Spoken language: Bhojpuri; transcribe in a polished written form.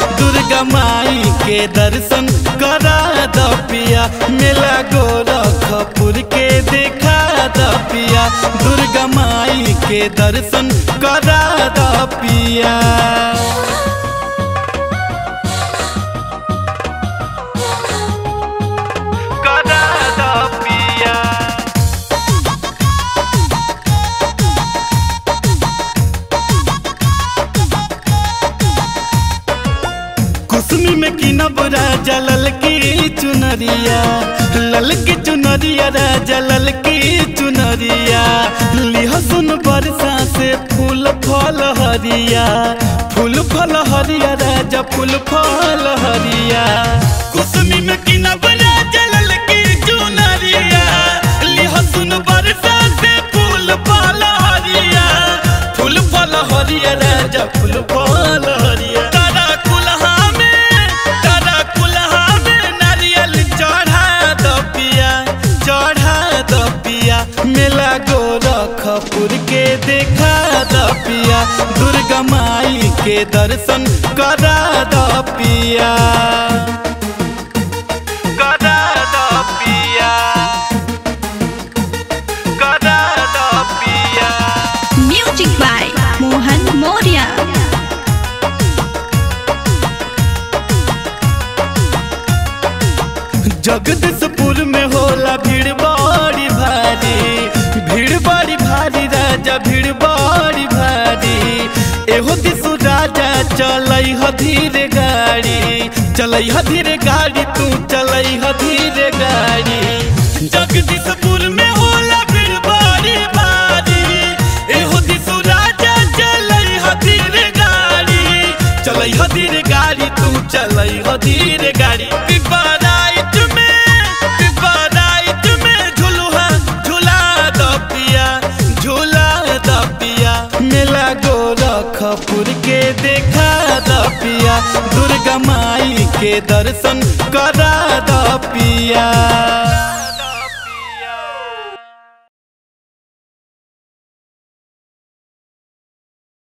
दुर्गा माई के दर्शन करा द पिया। मेला गोरखपुर के देखा द पिया। दुर्गा माई के दर्शन करा द पिया। कुसमी में किनब राजा ललकी चुनरिया, ललकी चुनरिया राजा ललकी चुनरिया। लिह सुन बरसा से फूल फल हरिया, फूल फल हरिया राजा फूल फल हरिया। कुसमी में किनब राजा ललकी चुनरिया, लिह सुन बरसा से फूल फल हरिया, फूल फल हरिया राजा फूल फल हरिया। मेला गोरखपुर के देखा द पिया। दुर्गा माई के दर्शन करा द पिया। करा द पिया, करा द पिया। Music by Mohan Maurya. जगदीशपुर में होला भीड़ बड़ी भारी, भीड़ बड़ी भारी राजा भीड़ बड़ी भारी। एहो दिसु राजा चलई ह धीरे गाड़ी, चलई ह धीरे गाड़ी तू चलई ह धीरे गाड़ी। जगदीशपुर में होला भीड़ बड़ी भारी, एहो दिसु राजा चलई ह धीरे गाड़ी, चलई ह धीरे गाड़ी तू चलई ह धीरे गाड़ी। मेला गोरखपुर के देखा द पिया। दुर्गा माई के दर्शन करा द पिया।